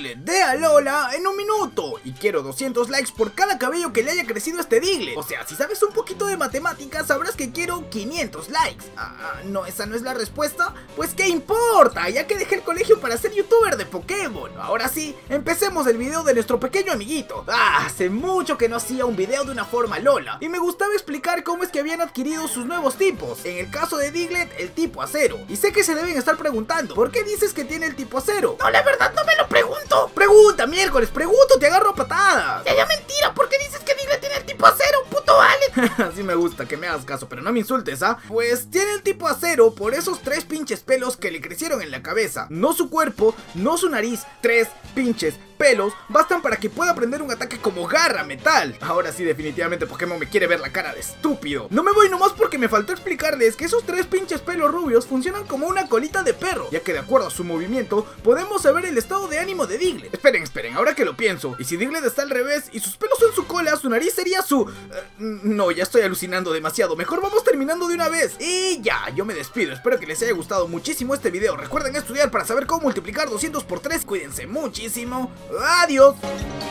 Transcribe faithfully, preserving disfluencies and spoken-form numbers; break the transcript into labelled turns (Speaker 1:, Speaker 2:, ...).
Speaker 1: Diglett de Alola en un minuto. Y quiero doscientos likes por cada cabello que le haya crecido a este Diglett. O sea, si sabes un poquito de matemáticas, sabrás que quiero quinientos likes. Ah, no, esa no es la respuesta. Pues qué importa, ya que dejé el colegio para ser youtuber de Pokémon. Ahora sí, empecemos el video de nuestro pequeño amiguito. Ah, hace mucho que no hacía un video de una forma Alola, y me gustaba explicar cómo es que habían adquirido sus nuevos tipos. En el caso de Diglett, el tipo acero. Y sé que se deben estar preguntando, ¿por qué dices que tiene el tipo acero?
Speaker 2: No, la verdad no me lo pregunto.
Speaker 1: Pregunta, miércoles, pregunto, te agarro a patadas.
Speaker 2: Ya, ya, mentira, ¿por qué dices que Diglett tiene el tipo acero, puto Alex?
Speaker 1: Así me gusta, que me hagas caso, pero no me insultes, ¿ah? Pues tiene el tipo acero por esos tres pinches pelos que le crecieron en la cabeza. No su cuerpo, no su nariz, tres pinches pelos bastan para que pueda prender un ataque como garra metal. Ahora sí, definitivamente Pokémon me quiere ver la cara de estúpido. No me voy nomás porque me faltó explicarles que esos tres pinches pelos rubios funcionan como una colita de perro, ya que de acuerdo a su movimiento podemos saber el estado de ánimo de Diglett. Esperen, esperen, ahora que lo pienso, y si Diglett está al revés y sus pelos son su cola, su nariz sería su... Uh, no, ya estoy alucinando demasiado, mejor vamos terminando de una vez. Y ya, yo me despido, espero que les haya gustado muchísimo este video. Recuerden estudiar para saber cómo multiplicar doscientos por tres, cuídense muchísimo. ¡Adiós!